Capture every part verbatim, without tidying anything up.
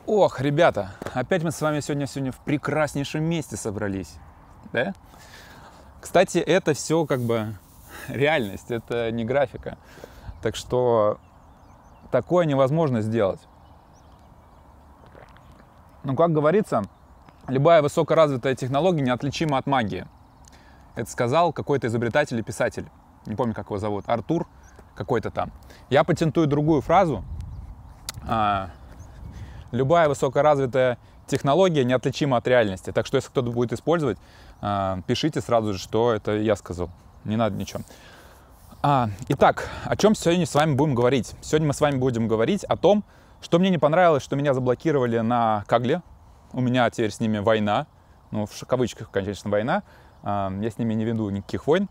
Ох, ребята, опять мы с вами сегодня, сегодня в прекраснейшем месте собрались, да? Кстати, это все как бы реальность, это не графика. Так что такое невозможно сделать. Ну, как говорится, любая высокоразвитая технология неотличима от магии. Это сказал какой-то изобретатель и писатель. Не помню, как его зовут. Артур какой-то там. Я патентую другую фразу. Любая высокоразвитая технология неотличима от реальности. Так что, если кто-то будет использовать, пишите сразу же, что это я сказал. Не надо ничего. А, итак, о чем сегодня с вами будем говорить? Сегодня мы с вами будем говорить о том, что мне не понравилось, что меня заблокировали на Кагле. У меня теперь с ними война. Ну, в кавычках, конечно, война. Я с ними не веду никаких войн.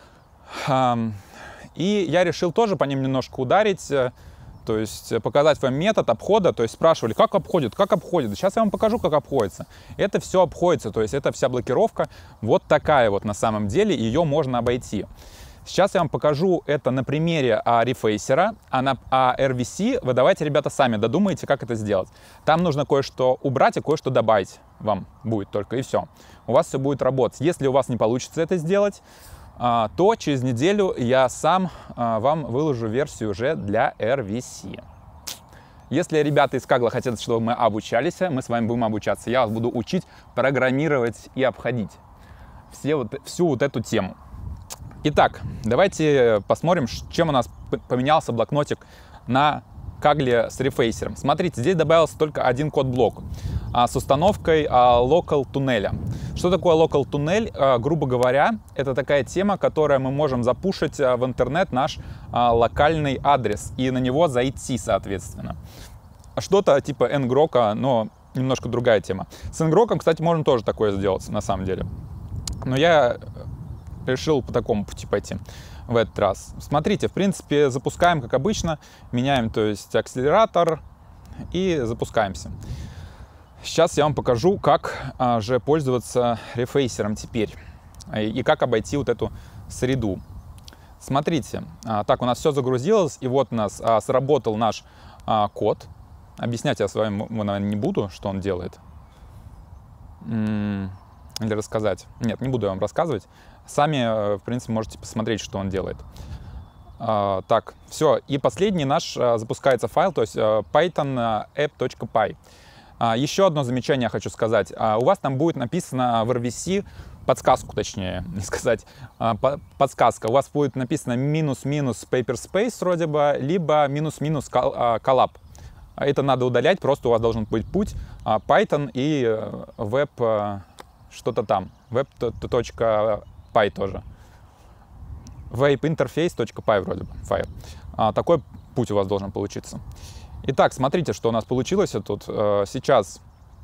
И я решил тоже по ним немножко ударить. То есть показать вам метод обхода. То есть спрашивали, как обходит, как обходит. Сейчас я вам покажу, как обходится. Это все обходится. То есть это вся блокировка вот такая вот на самом деле. Ее можно обойти. Сейчас я вам покажу это на примере а, рефейсера, а на а, эр ви си вы давайте, ребята, сами додумайте, как это сделать. Там нужно кое-что убрать и кое-что добавить вам будет только, и все. У вас все будет работать. Если у вас не получится это сделать, а, то через неделю я сам а, вам выложу версию уже для эр ви си. Если ребята из Кагла хотят, чтобы мы обучались, мы с вами будем обучаться. Я вас буду учить программировать и обходить все вот, всю вот эту тему. Итак, давайте посмотрим, чем у нас поменялся блокнотик на Кагле с рефейсером. Смотрите, здесь добавился только один код-блок а, с установкой а, local туннеля. Что такое local туннель? А, грубо говоря, это такая тема, которая мы можем запушить а, в интернет наш а, локальный адрес и на него зайти, соответственно. Что-то типа ngrok, но немножко другая тема. С ngrok, кстати, можно тоже такое сделать, на самом деле. Но я решил по такому пути пойти в этот раз. Смотрите, в принципе, запускаем, как обычно, меняем, то есть, акселератор и запускаемся. Сейчас я вам покажу, как а, же пользоваться рефейсером теперь и как обойти вот эту среду. Смотрите, а, так, у нас все загрузилось, и вот у нас а, сработал наш а, код. Объяснять я с вами, наверное, не буду, что он делает. М-м- или рассказать. Нет, не буду я вам рассказывать. Сами, в принципе, можете посмотреть, что он делает. А, так, все. И последний наш а, запускается файл, то есть а, python app.py. А, еще одно замечание я хочу сказать. А, у вас там будет написано в эр ви си, подсказку точнее, не сказать, а, по, подсказка. У вас будет написано минус-минус paperspace вроде бы, либо минус-минус collab. Это надо удалять, просто у вас должен быть путь а, Python и web а, что-то там. web.py тоже. webinterface.py вроде бы файл. А, такой путь у вас должен получиться. Итак, смотрите, что у нас получилось тут. А, сейчас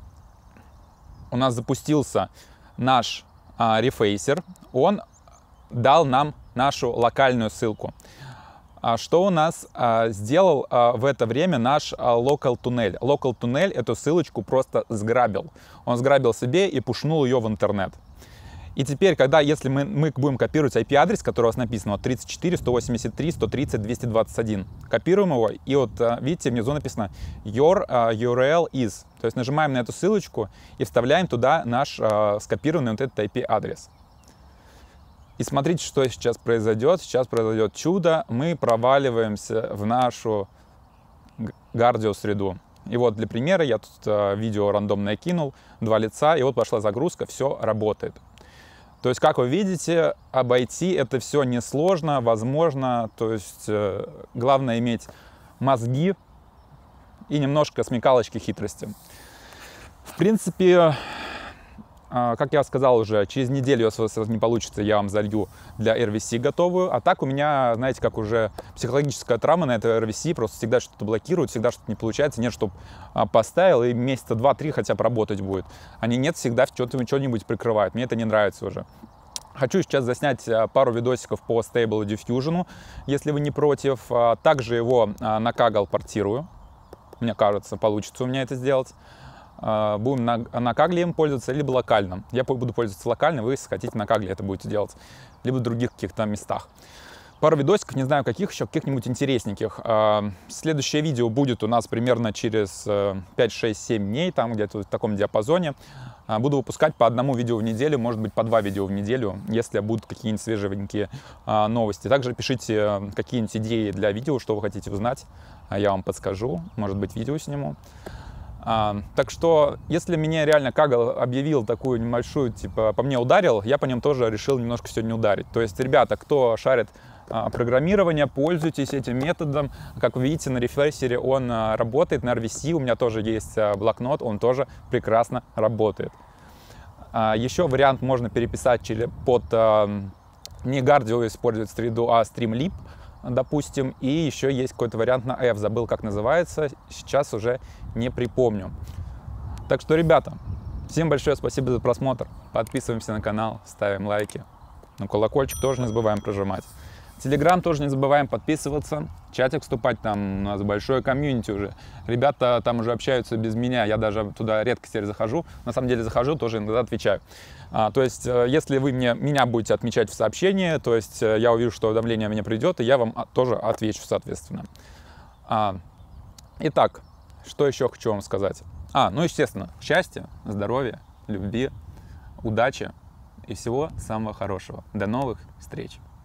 у нас запустился наш а, рефейсер. Он дал нам нашу локальную ссылку. А что у нас а, сделал а, в это время наш а, local туннель? Local туннель эту ссылочку просто сграбил. Он сграбил себе и пушнул ее в интернет. И теперь, когда, если мы, мы будем копировать ай пи-адрес, который у вас написано, вот тридцать четыре сто восемьдесят три сто тридцать двести двадцать один, копируем его, и вот, видите, внизу написано your uh, ю ар эл is. То есть нажимаем на эту ссылочку и вставляем туда наш uh, скопированный вот этот ай пи-адрес. И смотрите, что сейчас произойдет. Сейчас произойдет чудо. Мы проваливаемся в нашу гардио-среду. И вот для примера я тут uh, видео рандомное кинул, два лица, и вот пошла загрузка, все работает. То есть, как вы видите, обойти это все несложно, возможно. То есть, э, главное иметь мозги и немножко смекалочки, хитрости. В принципе, э, как я сказал уже, через неделю, если у вас не получится, я вам залью для эр ви си готовую. А так у меня, знаете, как уже психологическая травма на этой эр ви си, просто всегда что-то блокирует, всегда что-то не получается. Нет, чтобы э, поставил, и месяца два-три хотя бы работать будет. Они нет, всегда что-нибудь прикрывают. Мне это не нравится уже. Хочу сейчас заснять пару видосиков по Stable Diffusion, если вы не против. Также его на Kaggle портирую. Мне кажется, получится у меня это сделать. Будем на, на Kaggle им пользоваться, либо локально. Я буду пользоваться локально, вы, если хотите, на Kaggle это будете делать. Либо в других каких-то местах. пару видосиков, не знаю каких еще, каких-нибудь интересненьких. Следующее видео будет у нас примерно через пять, шесть, семь дней, там где-то в таком диапазоне. Буду выпускать по одному видео в неделю, может быть, по два видео в неделю, если будут какие-нибудь свеженькие новости. Также пишите какие-нибудь идеи для видео, что вы хотите узнать, я вам подскажу, может быть, видео сниму. А, так что, если меня реально Kaggle объявил такую небольшую, типа, по мне ударил, я по ним тоже решил немножко сегодня ударить. То есть, ребята, кто шарит а, программирование, пользуйтесь этим методом. Как вы видите, на рефресере он а, работает, на эр ви си у меня тоже есть а, блокнот, он тоже прекрасно работает. А, еще вариант можно переписать через, под а, не Guardio использовать среду, а Streamlib, допустим, и еще есть какой-то вариант на F, забыл, как называется, сейчас уже не припомню. Так что, ребята, всем большое спасибо за просмотр, подписываемся на канал, ставим лайки, на колокольчик тоже не забываем прожимать. Телеграм тоже не забываем подписываться, в чатик вступать, там у нас большое комьюнити уже. Ребята там уже общаются без меня, я даже туда редко теперь захожу. На самом деле захожу, тоже иногда отвечаю. А, то есть, если вы мне, меня будете отмечать в сообщении, то есть я увижу, что уведомление мне придет, и я вам тоже отвечу, соответственно. А, итак, что еще хочу вам сказать? А, ну, естественно, счастья, здоровья, любви, удачи и всего самого хорошего. До новых встреч!